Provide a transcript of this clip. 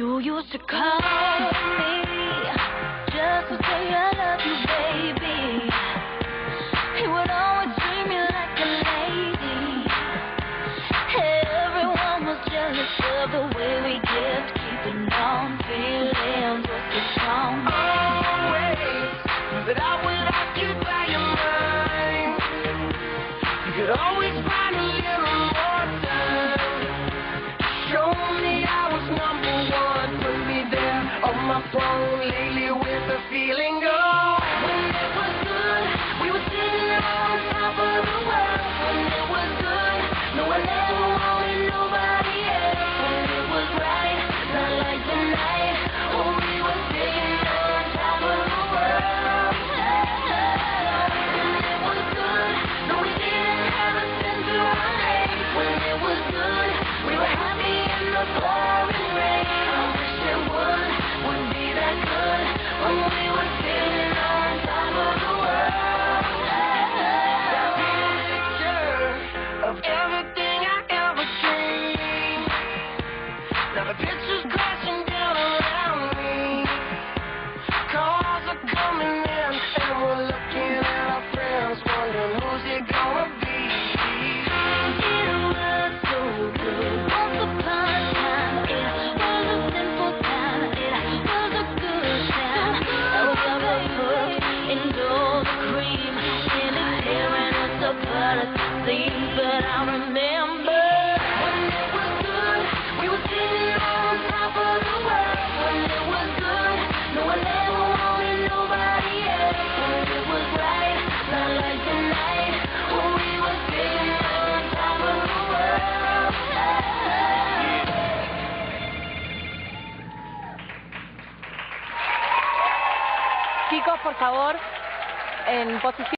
You used to call me just to say I love you, baby. You would always treat me like a lady. Everyone was jealous of the way we kept keeping on. Feelings were so strong. Always, but I would occupy your mind. You could always find a little more time. Show me I was number one. Put me there on my phone lately with the feeling gone. When it was good, we were sitting on top of the world. When it was good, no one ever wanted nobody else. When it was right, not like tonight. When we were sitting on top of the world. When it was good, no we didn't have a cent to our name. When it was good, we were happy in the pouring rain. I wish it would be that good when we were sitting on top of the world. That picture of everything I ever dreamed. Now the picture's crashing down around me. Cars are coming in and we're looking at our friends, wondering who's it gonna be. It was so good. Once upon a time, it was a simple time. It was a good time. I was ever hooked into all the cream. And it's tearing us apart at the seams. But I remember when it was good, we were sitting on top of the world. When it was good, no one ever wanted nobody else. When it was right, not like tonight. When we were sitting on top of the world. Chicos, por favor, en posición.